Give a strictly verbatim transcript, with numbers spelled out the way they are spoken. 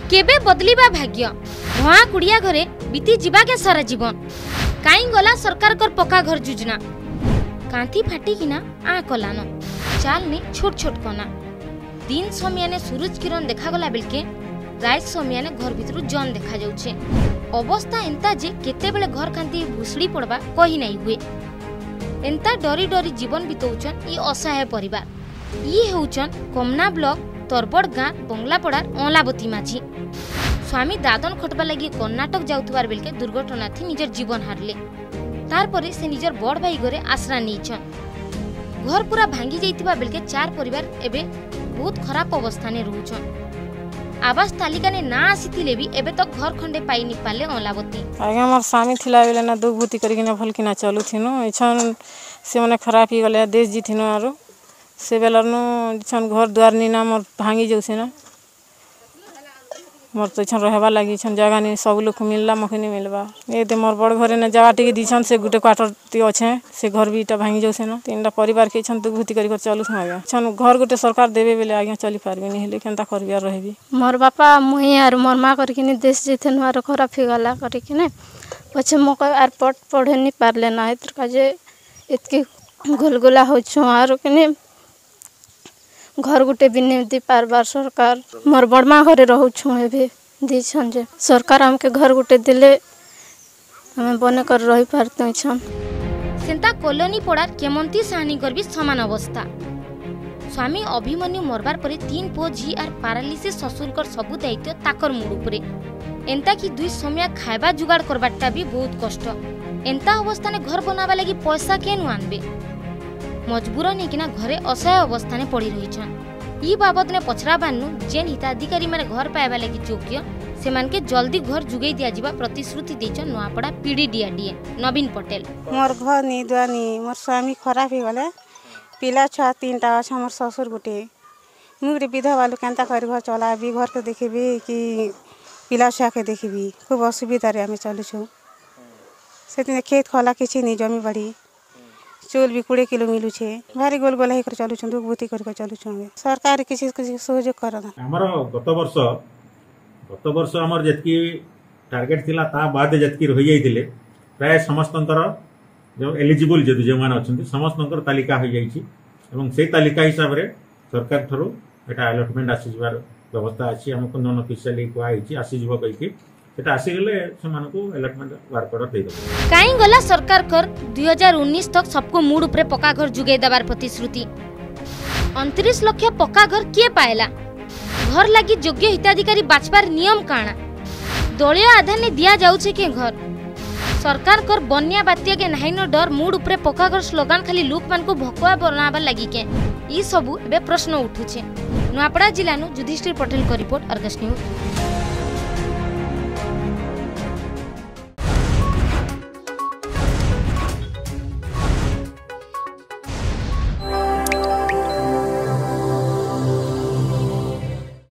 केबे बदलिबा भाग्य धुआ कुड़िया घरे बीती जीवा के सारा जीवन काई गला सरकार कर पक्का घर योजना कांथी फाटी किना आ कलान चाल ने छोट छोट कना दिन समियाने सूरज किरण देखा गला बेलके रात समियाने घर भितरु जन देखा जाउछे। अवस्था एंता जे केते बेले घर कांती भुसड़ी पड़बा कही नहीं हुए। एंता डरी डरी जीवन बितौछन ई असहाय परिवार। ई हेउछन कमना ब्लॉक तरबड़ गाँ बंगलापड़ार अलावती माझी। स्वामी दादन खटबा लगी कर्नाटक जाउथबार बेलके दुर्घटना थी निजर जीवन हारले। तार परे से निजर बड़ भाई घरे आश्रा नीछन। घर पूरा भांगी जाइतिबा बेलके चार परिवार एबे बहुत खराब अवस्था ने रहउछन। आवास तालिका ने ना आसीथिले भी एबे तक तो घर खंडे पाई नि पाले अलावती। आगे हमर स्वामी थिला बेले ना दुख भूति करी किना भल किना चलु थिनो एछन से माने खराब ही गले देश जी थिनो आरो से बेलरनु छन घर द्वार नि ना मोर भांगी जाउसे ना मोर तो छन रहबा लागि छन जगह नि सब लोग मिलला मखे नि मिलबा ए दे मोर बड़ घरे ने जगह टिके दिछन से गुटे क्वार्टर ती अछे से घर बीटा भांगी जाउसे ना तीनटा परिवार के छन दुख भूति करी कर चलु आगे छन घर गुटे सरकार देबे बेले आगे चली पारबे नि हेले केनता करबिया रहबी। मोर बापा मुही आर मोर मां कर किनी देश जेथन आर खराब ही गला कर किने पछे मो आर पट पढ़े नि पारले ना इतर काजे इतके गोलगोला हो छु आर किने घर गुटे भी नहीं दी पारबार सरकार मोर बड़मा घरे रहू छु एबे दिछन जे सरकार हमके घर गुटे दिले हमें बने कर रही पारते छन। सेंता कॉलोनी पड़ार केमंती साहनी कर भी समान अवस्था। स्वामी अभिमन्यु मरबार परे तीन पो झी आर पारालिसिस ससुर कर सबु दायित्व ताकर मुड़ उपरे एंता कि दुई समय खाइबा जुगाड़ करबाटा भी बहुत कष्ट। एंता अवस्था ने घर बनावा लगी पैसा केनु आनबे मजबूर नहीं कि घरे असहाय अवस्था ने पड़ी रही छन। ई बाबद ने पछरा बानु जेन हिताधिकारी माने घर पाइबा लगी योग्य से मान के जल्दी घर जुगई दिया जिबा प्रतिश्रुति देछन नोआपड़ा पीडी डीआरडीए नवीन पटेल। मोर घर नी दुआनी मोर स्वामी खराब ही गले पिला छुआ तीनटा अच्छा मोर ससुर गुटे मुगरे विधवा वालू केनता कर घर चलाबी घर के देखबी कि पिला छुआ के देखबी खूब असुविधा रे हमें चलु छु सेतिने खेत खला किछि नी जमी बड़ी चोल भी कोड़े किलो मिलू छे भारी गोल गोल कर चलु छु दुख भूति कर चलु छु सरकार किसी किसी सहयोग करना। हमर गत वर्ष गत वर्ष हमर जतकी टार्गेट थिला ता बाद जतकी रहि जाइतिले प्राय समस्तंकर जो एलिजिबल जे जे मान अछंती समस्तंकर तालिका हो जाइछि एवं से तालिका हिसाब रे सरकार थरो एटा अलॉटमेंट आसी जबार व्यवस्था अछि हमको नॉन ऑफिशियली को आइछि आसी जबो कहि सेटा आसी गेले समानको अलॉटमेंट वर्क ऑर्डर दे दो। काई गला सरकार कर दो हज़ार उन्नीस तक सबको मूड उपरे पक्का घर जुगै दबार प्रतिश्रुति उनतीस लाख पक्का घर किए पाएला घर लगी योग्य हिताधिकारी बाछबार नियम काना दलीय आधार ने दिया जाउछे के घर सरकार कर बन्या बात्या के नाहिनो डर मूड उपरे पक्का घर स्लोगान खाली लोक मान को भकुआ बनाबा लागि के ई सबु एबे प्रश्न उठुछे। नोआपड़ा जिल्ला नु युधिष्ठिर पटेल को रिपोर्ट अर्गस न्यूज।